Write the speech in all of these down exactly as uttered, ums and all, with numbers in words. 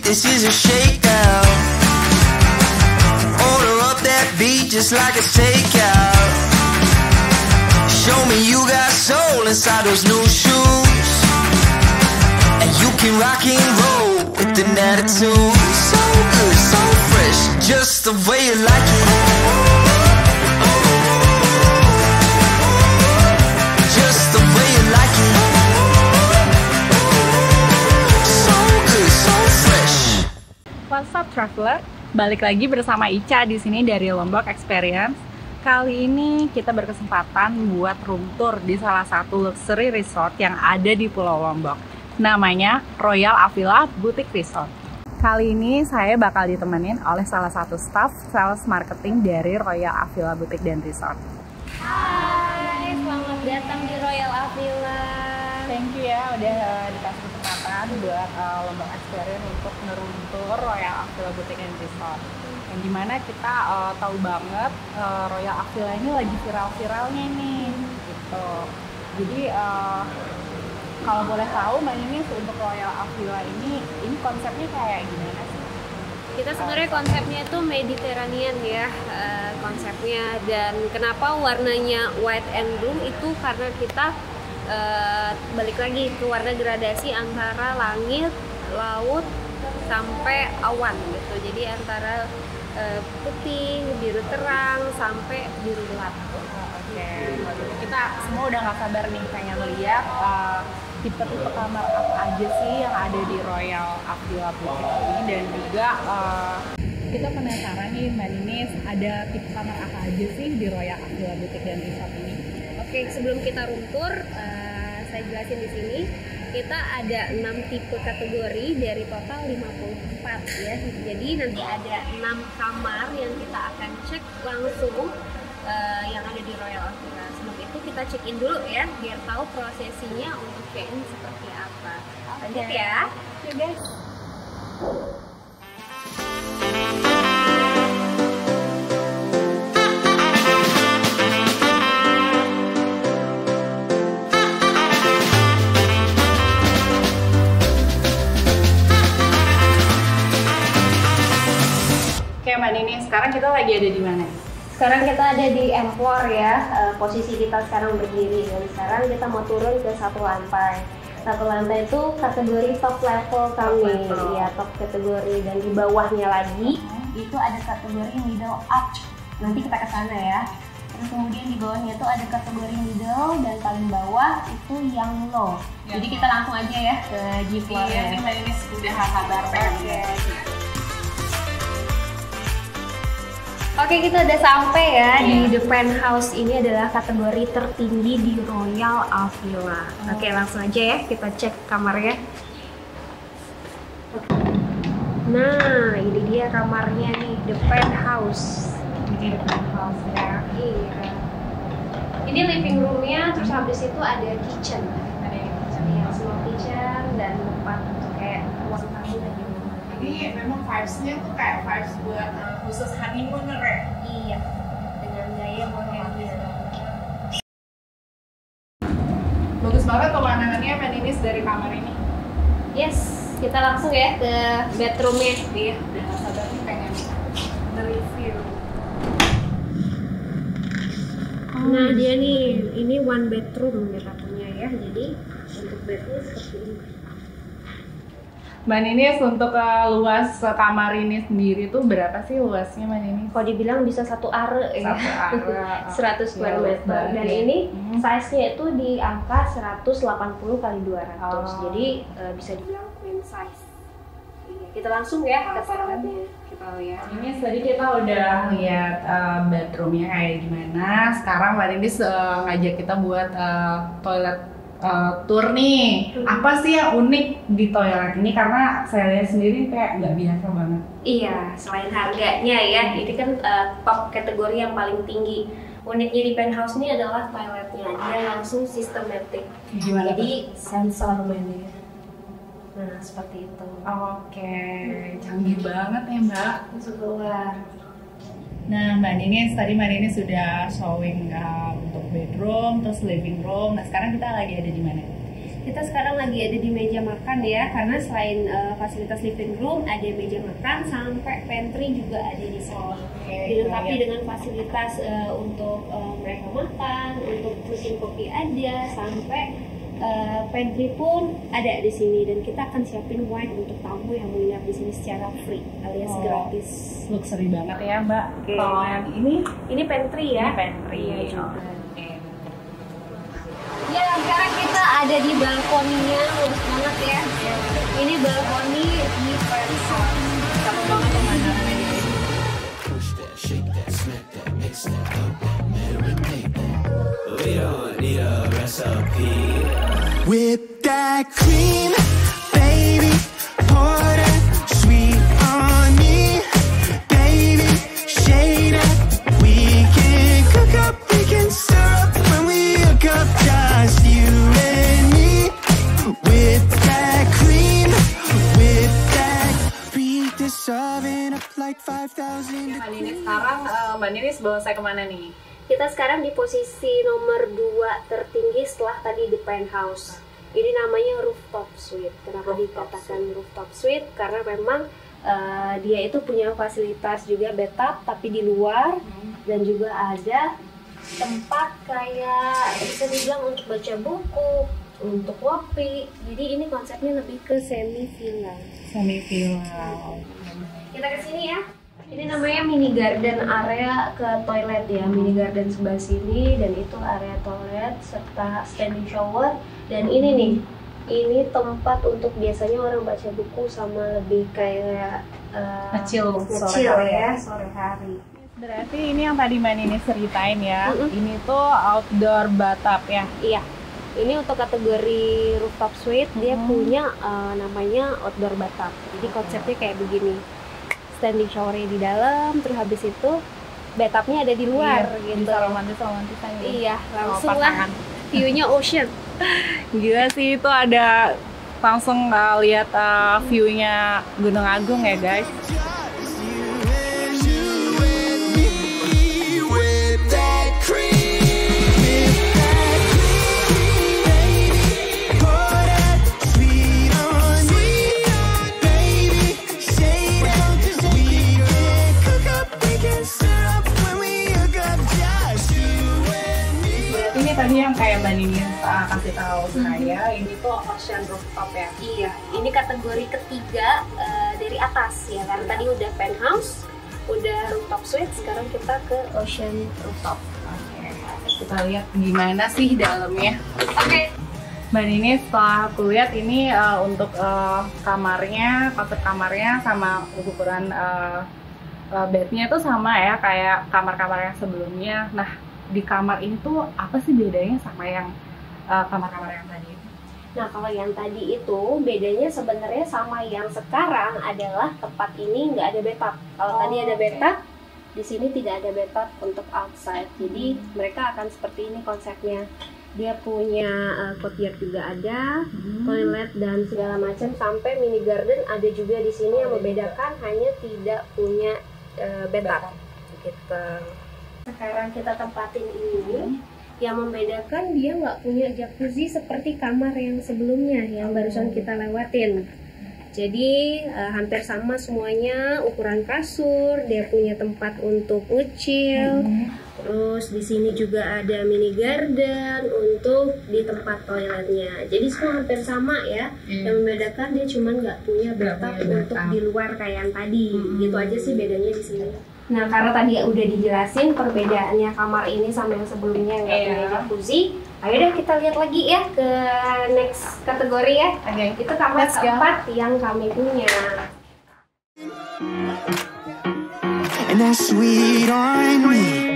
this is a shakedown. Order up that beat just like a takeout. Show me you got soul inside those new shoes, and you can rock and roll with an attitude. So good, so fresh, just the way you like it. Just the way you like it. So good, so fresh. What's up traveler? Balik lagi bersama Ica di sini dari Lombok Experience. Kali ini kita berkesempatan buat room tour di salah satu luxury resort yang ada di Pulau Lombok. Namanya Royal Avila Boutique Resort. Kali ini saya bakal ditemenin oleh salah satu staff sales marketing dari Royal Avila Boutique dan Resort. Hai, selamat datang di Royal Avila. Thank you ya udah uh, dikasih kesempatan buat uh, Lombok Experience untuk ngeroom tour Royal Avila Boutique and Resort. Yang dimana kita uh, tahu banget uh, Royal Avila ini lagi viral-viralnya nih, gitu. Jadi uh, kalau boleh tahu Mbak Ninis, untuk Royal Avila ini, ini konsepnya kayak gimana sih? Kita sebenarnya konsepnya itu Mediterranean ya, uh, konsepnya. Dan kenapa warnanya white and blue itu karena kita uh, balik lagi ke warna gradasi antara langit, laut, sampai awan gitu. Jadi antara uh, putih, biru terang, sampai biru gelap. Oh, Oke, okay. Kita semua udah gak sabar nih pengen lihat uh, tipe-tipe kamar apa aja sih yang ada di Royal Avila Boutique ini, dan juga uh, kita penasaran nih Mbak Ninis, ada tipe kamar apa aja sih di Royal Avila Boutique dan Resort ini? Oke, sebelum kita room tour, uh, saya jelasin di sini. Kita ada enam tipe kategori dari total lima puluh empat ya. Jadi nanti ada enam kamar yang kita akan cek langsung uh, yang ada di Royal Avila. Sebelum itu kita check in dulu ya, biar tahu prosesinya untuk check in seperti apa. Lanjut Okay. ya. Oke guys. Oke Mbak Ninis, sekarang kita lagi ada di mana? Sekarang kita ada di M floor ya, uh, posisi kita sekarang berdiri, dan sekarang kita mau turun ke satu lantai. Satu lantai itu kategori top level kami, Top level. ya top kategori, dan di bawahnya lagi itu ada kategori middle up. Nanti kita ke sana ya. Terus kemudian di bawahnya itu ada kategori middle, dan paling bawah itu yang low. Yang Jadi kita langsung aja ya ke G floor. Iya, ini Mbak Ninis udah sabar pengen lihat. Oke, kita udah sampai ya Iya. di The Penthouse. Ini adalah kategori tertinggi di Royal Avila. Oh. Oke, langsung aja ya kita cek kamarnya. Nah, ini dia kamarnya nih, The Penthouse. Ini The Penthouse ya. Iya. Ini living roomnya, terus habis itu ada kitchen. Ada yang Iya, small kitchen dan tempat untuk kayak ruang tamu dan gitu. Ini memang vibes-nya tuh kayak vibes buat uh, khusus honeymooner ya? Iya, dengan gaya bohemian. Bagus banget pemandangannya Mbak Ninis dari kamar ini. Yes, kita langsung ya ke bedroomnya. Iya, udah gak sabar nih pengen nge-review. Nah dia nih, ini one bedroom ya katanya ya. Jadi untuk bedroom seperti ini. Mbak Ninis, untuk uh, luas uh, kamar ini sendiri tuh berapa sih luasnya Mbak Ninis? Kalau dibilang bisa satu are ya. Satu are. seratus square Ya, meter. Dan ya. ini Hmm. size-nya itu di angka seratus delapan puluh kali dua ratus. Oh. Jadi uh, bisa dibilang queen size. Iya, kita langsung ya ke toiletnya. Kita lihat. Ini tadi kita udah lihat uh, bedroomnya kayak gimana. Sekarang Mbak Ninis uh, ngajak kita buat uh, toilet uh, tour nih. Hmm. Apa sih yang unik di toilet ini? Karena saya lihat sendiri kayak nggak biasa banget. Iya, selain harganya ya, ini kan uh, top kategori yang paling tinggi. Uniknya di penthouse ini adalah toiletnya, dia langsung sistematik. Gimana Jadi sensor mainnya. Nah, seperti itu. Oke, canggih banget ya Mbak. Langsung keluar. Nah Mbak Ninis, tadi Mbak Ninis sudah showing uh, untuk bedroom, terus living room. Nah sekarang kita lagi ada di mana? Kita sekarang lagi ada di meja makan ya, karena selain uh, fasilitas living room, ada meja makan sampai pantry juga ada di sini. Dilengkapi dengan fasilitas uh, untuk uh, mereka makan, untuk mesin kopi ada, sampai uh, pantry pun ada di sini. Dan kita akan siapin wine untuk tamu yang menginap di sini secara free alias oh, gratis. Luxury banget ya Mbak. Okay. Kalau yang ini, ini pantry ya. Ini pantry ya, juga. Oh. Ya, sekarang kita ada di balkoninya, lurus banget ya. Ini balkoni di Paris. Cakep banget pemandangannya di sini. Whip that cream, baby, pour that sweet on me, baby, shade up. We can cook up, we can stir up when we hook up. Just you and me. Whip that cream, whip that beat this oven up like five thousand. Mbak Ninis, sekarang uh, Mbak Ninis bawa saya kemana nih? Kita sekarang di posisi nomor dua tertinggi setelah tadi di penthouse. Ini namanya rooftop suite. Kenapa rooftop dikatakan suite? Rooftop suite? Karena memang uh, dia itu punya fasilitas juga bathtub tapi di luar, hmm. dan juga ada tempat kayak bisa dibilang untuk baca buku, untuk kopi. Jadi ini konsepnya lebih ke semi villa. Semi villa. Kita ke sini ya. Ini namanya mini garden, area ke toilet ya. Mini garden sebelah sini, dan itu area toilet serta standing shower. Dan ini nih, ini tempat untuk biasanya orang baca buku sama lebih kayak uh, kecil, kecil sore ya, sore hari. Berarti ini yang tadi Mbak Ninis ceritain ya, mm-hmm. ini tuh outdoor bathtub ya? Iya, ini untuk kategori rooftop suite, dia mm. punya uh, namanya outdoor bathtub. Jadi konsepnya kayak begini, standing shower di dalam, terus habis itu bathtubnya ada di luar, iya, gitu. Bisa romantis-romantisan gitu. Iya, langsung lah, view-nya ocean. Gila sih, itu ada langsung uh, lihat uh, view-nya Gunung Agung ya guys. Tadi yang kayak Mbak Ninis uh, kasih tahu saya, ini tuh ocean rooftop ya? Iya, ini kategori ketiga uh, dari atas ya, karena tadi udah penthouse, udah rooftop suite, sekarang kita ke ocean rooftop. Oke, kita lihat gimana sih dalamnya. Oke. Okay. Mbak Ninis, setelah aku lihat ini uh, untuk uh, kamarnya, konsep kamarnya sama ukuran uh, uh, bednya tuh sama ya kayak kamar-kamar yang sebelumnya. Nah, di kamar ini tuh apa sih bedanya sama yang uh, kamar-kamar yang tadi itu? Nah, kalau yang tadi itu bedanya sebenarnya sama yang sekarang adalah tempat ini nggak ada bathtub. Kalau oh, tadi ada bathtub, okay. Di sini tidak ada bathtub untuk outside. Jadi hmm. mereka akan seperti ini konsepnya. Dia punya uh, courtyard juga ada, hmm. toilet dan segala macam, sampai mini garden ada juga di sini yang membedakan hanya tidak punya uh, bathtub. Gitu. Sekarang kita tempatin ini, yang membedakan dia nggak punya jacuzzi seperti kamar yang sebelumnya yang barusan kita lewatin. Jadi uh, hampir sama semuanya, ukuran kasur, dia punya tempat untuk nge-chill. Mm-hmm. Terus di sini juga ada mini garden untuk di tempat toiletnya. Jadi semua hampir sama ya. Mm. Yang membedakan dia cuma nggak punya bathtub untuk di luar kayak yang tadi. Mm-hmm. Gitu aja sih bedanya di sini. Nah, karena tadi udah dijelasin perbedaannya kamar ini sama yang sebelumnya nggak yeah. punya jacuzzi. Ayo deh kita lihat lagi ya ke next kategori ya. Okay. Itu kamar keempat yang kami punya. And that's sweet on me.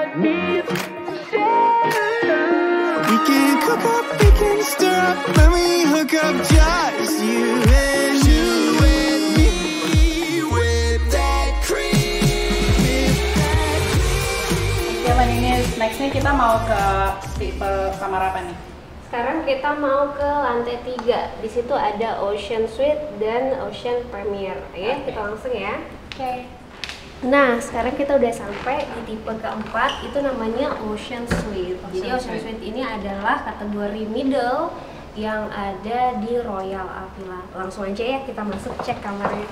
We can cook up, we can stir up when we hook up, just you and you and me. With that cream. Ya, Mbak Ninis, nextnya kita mau ke tipe kamar apa nih? Sekarang kita mau ke lantai tiga. Di situ ada Ocean Suite dan Ocean Premier. Oke, kita langsung ya. Oke. Okay. Nah, sekarang kita udah sampai di tipe keempat, itu namanya Ocean Suite. Ocean Jadi Ocean Suite. Suite ini adalah kategori middle yang ada di Royal Avila. Langsung aja ya kita masuk cek kamarnya.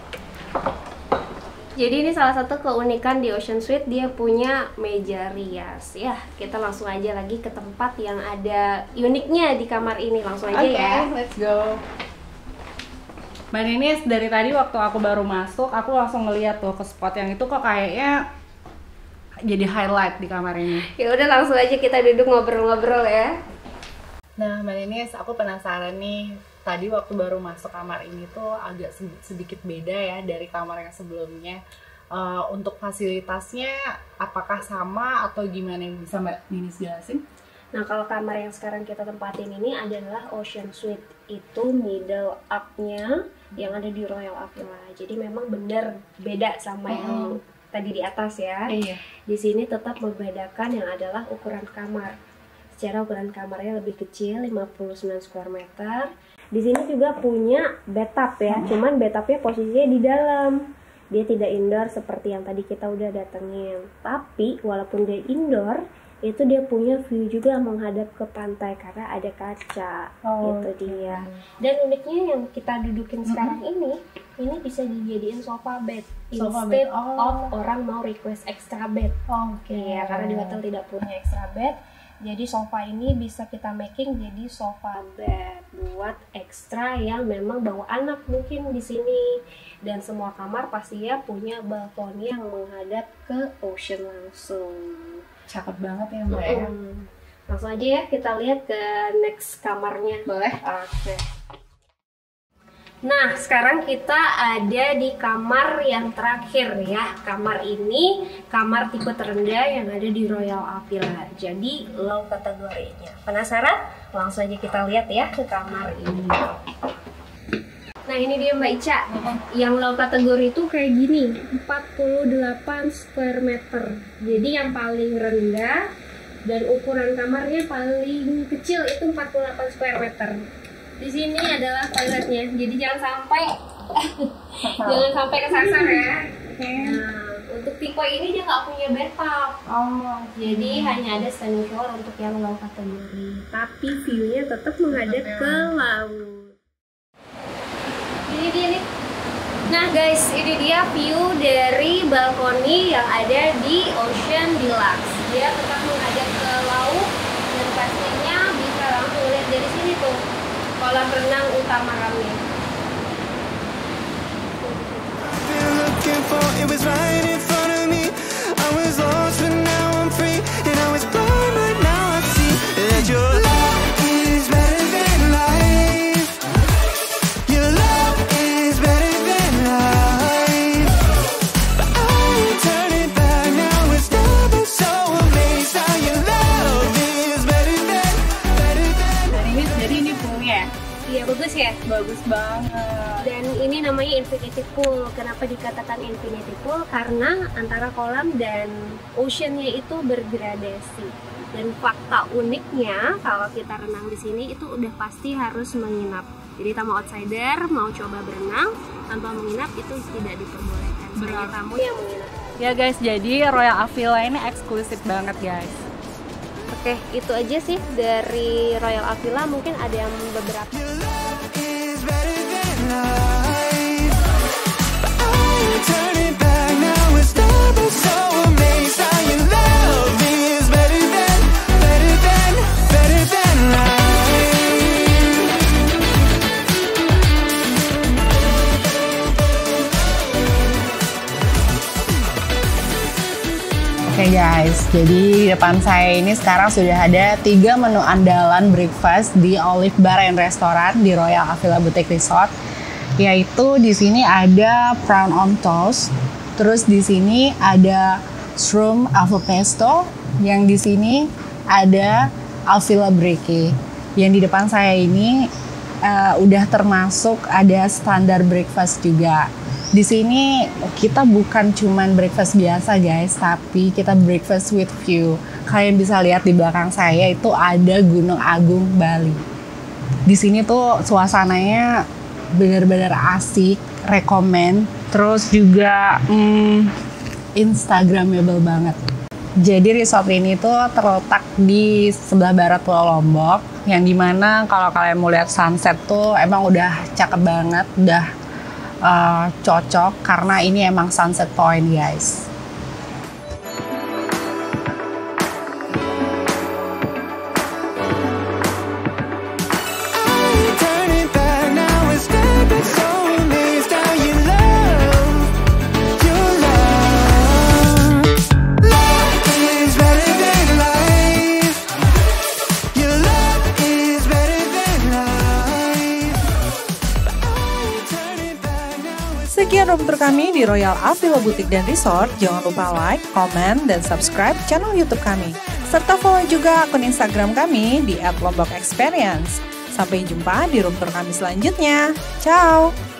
Jadi ini salah satu keunikan di Ocean Suite, dia punya meja rias. Ya, kita langsung aja lagi ke tempat yang ada uniknya di kamar ini. Langsung aja okay, ya. Let's go. Mbak Ninis, dari tadi waktu aku baru masuk, aku langsung ngeliat tuh ke spot yang itu kok kayaknya jadi highlight di kamar ini. Ya udah langsung aja kita duduk ngobrol-ngobrol ya. Nah, Mbak Ninis, aku penasaran nih. Tadi waktu baru masuk kamar ini tuh agak sedikit beda ya dari kamar yang sebelumnya. Uh, untuk fasilitasnya apakah sama atau gimana, yang bisa Mbak Ninis jelasin? Nah, kalau kamar yang sekarang kita tempatin ini adalah Ocean Suite. Itu middle up-nya yang ada di Royal Avila. Jadi memang benar beda sama yang hmm. tadi di atas ya. Iya. Di sini tetap membedakan yang adalah ukuran kamar. Secara ukuran kamarnya lebih kecil, lima puluh sembilan square meter. Di sini juga punya bathtub ya, cuman bathtubnya posisinya di dalam. Dia tidak indoor seperti yang tadi kita udah datengin. Tapi walaupun dia indoor, itu dia punya view juga menghadap ke pantai karena ada kaca. Oh, itu dia. Dan uniknya yang kita dudukin mm-hmm. sekarang ini, ini bisa dijadiin sofa bed. Sofa Instead bed. Oh. of orang mau request extra bed. Oh, oke. Okay. Ya, karena di hotel tidak punya extra bed. Jadi sofa ini bisa kita making jadi sofa bed buat ekstra yang memang bawa anak mungkin di sini. Dan semua kamar pastinya punya balkoni yang menghadap ke ocean langsung. Cakep banget ya Mbak ya. Hmm. Langsung aja ya kita lihat ke next kamarnya. Boleh? Oke. Okay. Nah, sekarang kita ada di kamar yang terakhir ya. Kamar ini kamar tipe terendah yang ada di Royal Avila. Jadi low kategorinya. Penasaran? Langsung aja kita lihat ya ke kamar ini. Nah, ini dia Mbak Ica. Yang low kategori itu kayak gini, empat puluh delapan square meter. Jadi yang paling rendah dan ukuran kamarnya paling kecil itu empat puluh delapan square meter. Di sini adalah toiletnya, jadi jangan sampai jangan sampai kesasar ya. Nah, untuk tipe ini dia nggak punya bathtub, oh, jadi hanya ada standing shower untuk yang low kategori. Tapi view-nya tetap menghadap ke laut. Ini dia nih. Nah guys, ini dia view dari balkoni yang ada di Ocean Deluxe. Dia tetap menghadap ke laut dan pastinya bisa langsung lihat dari sini tuh kolam renang utama kami. Bagus ya? Bagus banget. Dan ini namanya infinity pool. Kenapa dikatakan infinity pool? Karena antara kolam dan oceannya itu bergradasi. Dan fakta uniknya kalau kita renang di sini itu udah pasti harus menginap. Jadi tamu outsider mau coba berenang tanpa menginap itu tidak diperbolehkan. Hanya tamu yang menginap. Ya guys, jadi Royal Avila ini eksklusif banget guys. Oke, itu aja sih dari Royal Avila. Mungkin ada yang beberapa. Oke okay guys, jadi di depan saya ini sekarang sudah ada tiga menu andalan breakfast di Olive Bar and Restaurant di Royal Avila Boutique Resort. Yaitu di sini ada prawn on toast, terus di sini ada shrimp avo pesto, yang di sini ada Avila Breke. Yang di depan saya ini uh, udah termasuk ada standar breakfast juga. Di sini kita bukan cuman breakfast biasa guys, tapi kita breakfast with view. Kalian bisa lihat di belakang saya itu ada Gunung Agung Bali. Di sini tuh suasananya benar-benar asik, rekomen. Terus juga hmm, instagramable banget. Jadi resort ini tuh terletak di sebelah barat Pulau Lombok, yang dimana kalau kalian mau lihat sunset tuh emang udah cakep banget, udah uh, cocok karena ini emang sunset point guys. Sekian room tour kami di Royal Avila Boutique dan Resort. Jangan lupa like, comment, dan subscribe channel YouTube kami. Serta follow juga akun Instagram kami di at lombok experience. Sampai jumpa di room tour kami selanjutnya. Ciao!